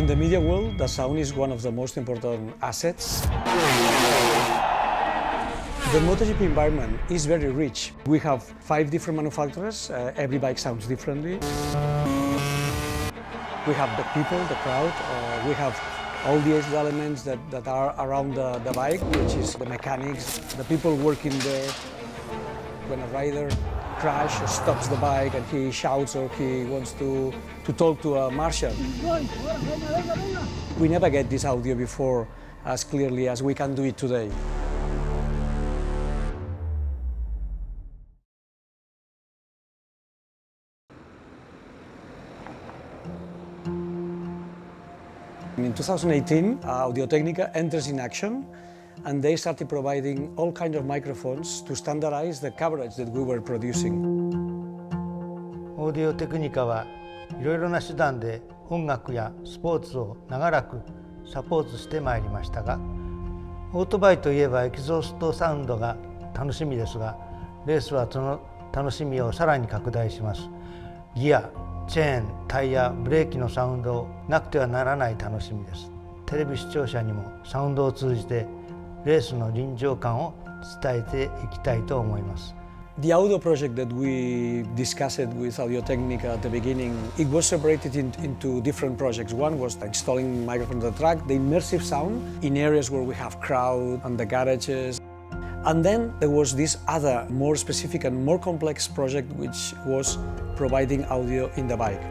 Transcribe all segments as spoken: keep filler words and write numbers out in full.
In the media world, the sound is one of the most important assets. The MotoGP environment is very rich. We have five different manufacturers. Uh, every bike sounds differently. We have the people, the crowd. Uh, we have all the elements that, that are around the, the bike, which is the mechanics, the people working there. When a rider crashes or stops the bike and he shouts or he wants to, to talk to a marshal. We never get this audio before as clearly as we can do it today. In two thousand eighteen, Audio-Technica enters in action, and they started providing all kinds of microphones to standardize the coverage that we were producing. オーディオテクニカはいろいろな手段で音楽やスポーツを長らくサポートしてまいりましたが、オートバイといえばエキゾーストサウンドが楽しみですが、レースはその楽しみをさらに拡大します。ギア、チェーン、タイヤ、ブレーキのサウンドをなくてはならない楽しみです。テレビ視聴者にもサウンドを通じてレースの臨場感を伝えていきたいと思います。 The audio project that we discussed with Audio-Technica at the beginning, it was separated in, into different projects. One was installing microphones on the track, the immersive sound in areas where we have crowd and the garages. And then there was this other, more specific and more complex project, which was providing audio in the bike.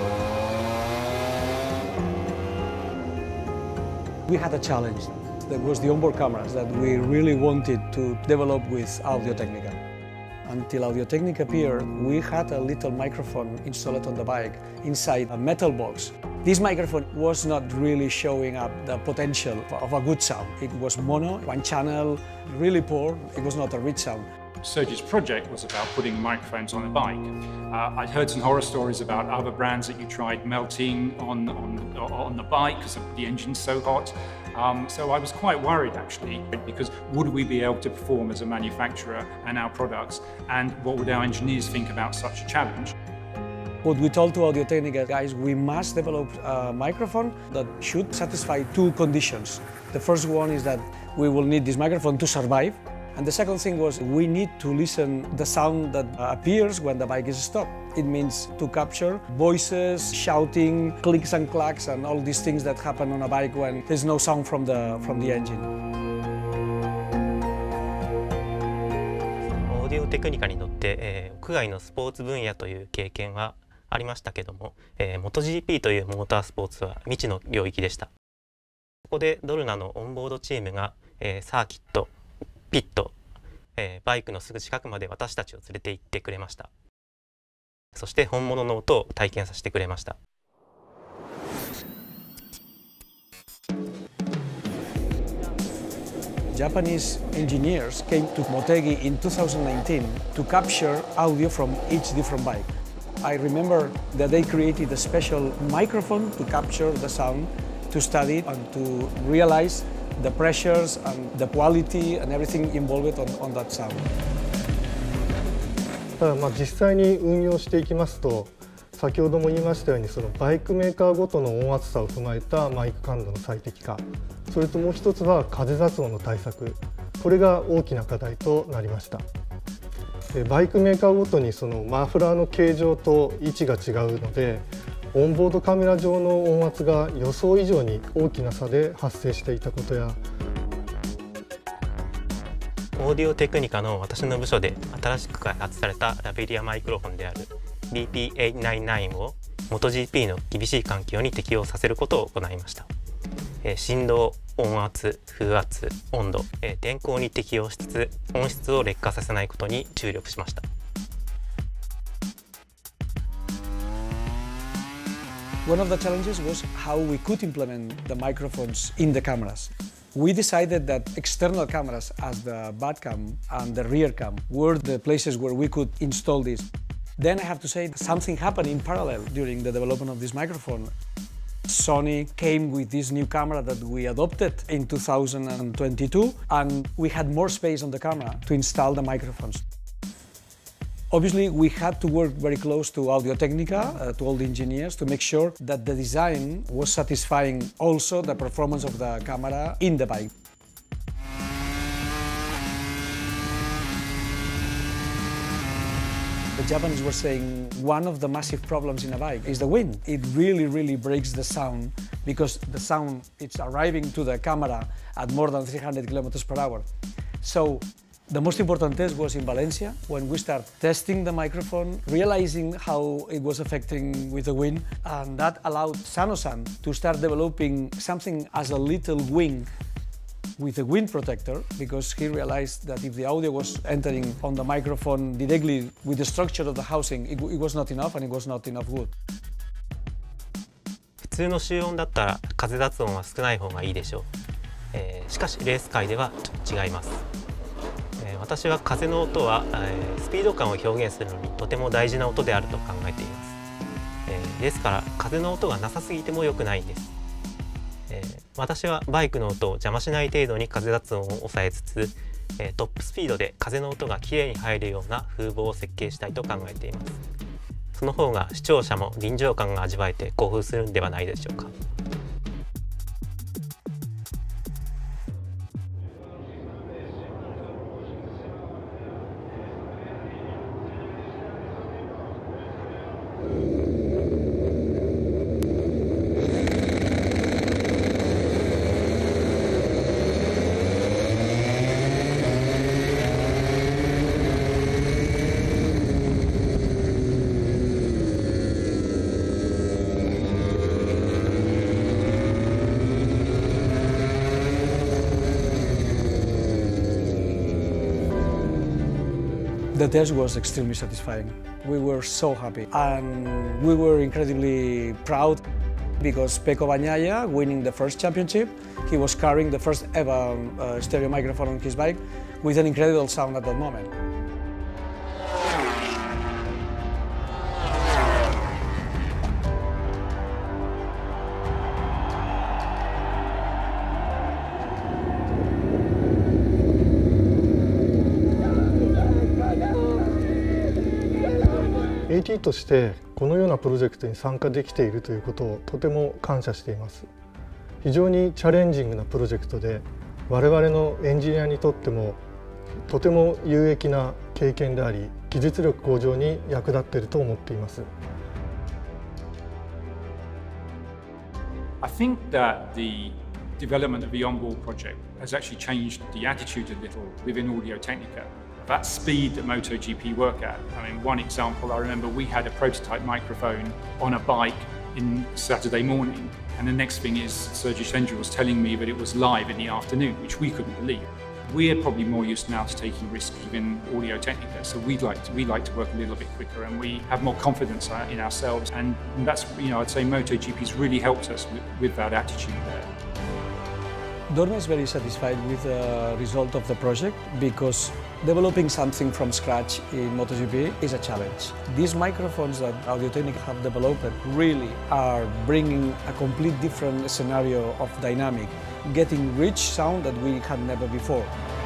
We had a challenge. That was the onboard cameras that we really wanted to develop with Audio-Technica. Until Audio-Technica appeared, we had a little microphone installed on the bike inside a metal box. This microphone was not really showing up the potential of a good sound. It was mono, one channel, really poor. It was not a rich sound. Sergi's project was about putting microphones on a bike. Uh, I'd heard some horror stories about other brands that you tried melting on, on, on the bike because the engine's so hot. Um, so I was quite worried actually, because would we be able to perform as a manufacturer and our products, and what would our engineers think about such a challenge? What we told to Audio-Technica, guys, we must develop a microphone that should satisfy two conditions. The first one is that we will need this microphone to survive. And the second thing was we need to listen the sound that appears when the bike is stopped. It means to capture voices, shouting, clicks and clacks, and all these things that happen on a bike when there's no sound from the, from the engine. オーディオテクニカに乗って、えー、屋外のスポーツ分野という経験はありましたけども、えー、MotoGP というモータースポーツは未知の領域でした。ここでドルナのオンボードチームが、えー、サーキット、ピット、えー、バイクのすぐ近くまで私たちを連れて行ってくれました。そして本物の音を体験させてくれました。 Japanese engineers came to Motegi in two thousand nineteen to capture audio from each different bike. I remember that they created a special microphone to capture the sound, to study and to realize the pressures and the quality and everything involved on, on that sound. ただまあ実際に運用していきますと、先ほども言いましたようにそのバイクメーカーごとの音圧差を踏まえたマイク感度の最適化、それともう一つは風雑音の対策、これが大きな課題となりました。バイクメーカーごとにそのマフラーの形状と位置が違うので、オンボードカメラ上の音圧が予想以上に大きな差で発生していたことや、 オーディオテクニカの私の部署で新しく開発されたラベリアマイクロフォンである ビーピーはちじゅうきゅう を MotoGP の厳しい環境に適応させることを行いました。えー、振動、音圧、風圧、温度、えー、天候に適応しつつ音質を劣化させないことに注力しました。 One of the challenges was how we could implement the microphones in the cameras. We decided that external cameras as the bad cam and the rear cam were the places where we could install this. Then I have to say that something happened in parallel during the development of this microphone. Sony came with this new camera that we adopted in two thousand twenty-two, and we had more space on the camera to install the microphones. Obviously, we had to work very close to Audio-Technica, uh, to all the engineers, to make sure that the design was satisfying also the performance of the camera in the bike. The Japanese were saying one of the massive problems in a bike is the wind. It really, really breaks the sound because the sound it's arriving to the camera at more than three hundred kilometers per hour. So the most important test was in Valencia when we started testing the microphone, realizing how it was affecting with the wind, and that allowed Sanosan to start developing something as a little wing with a wind protector, because he realized that if the audio was entering on the microphone directly with the structure of the housing, it, it was not enough and it was not enough wood. 普通の集音だったら風雑音は少ない方がいいでしょう。えー、しかしレース界ではちょっと違います。えー、私は風の音は、えー、スピード感を表現するのにとても大事な音であると考えています。えー、ですから風の音がなさすぎても良くないんです。えー、私はバイクの音を邪魔しない程度に風雑音を抑えつつ、えー、トップスピードで風の音がきれいに入るような風防を設計したいと考えています。その方が視聴者も臨場感が味わえて興奮するんではないでしょうか。 The test was extremely satisfying. We were so happy and we were incredibly proud because Pecco Bagnaia, winning the first championship, he was carrying the first ever uh, stereo microphone on his bike with an incredible sound at that moment. エーティー としてこのようなプロジェクトに参加できているということをとても感謝しています。非常にチャレンジングなプロジェクトで我々のエンジニアにとってもとても有益な経験であり、技術力向上に役立っていると思っています。 I think that the development of the onboard project has actually changed the attitude a little within Audio-Technica. That speed that MotoGP work at. I mean, one example, I remember we had a prototype microphone on a bike in Saturday morning, and the next thing is Sergio Sendra was telling me that it was live in the afternoon, which we couldn't believe. We're probably more used now to taking risks within Audio-Technica, so we'd like to, we like to work a little bit quicker, and we have more confidence in ourselves, and that's, you know, I'd say MotoGP's really helped us with, with that attitude there. Dorna is very satisfied with the result of the project because developing something from scratch in MotoGP is a challenge. These microphones that Audio-Technica have developed really are bringing a complete different scenario of dynamic, getting rich sound that we had never before.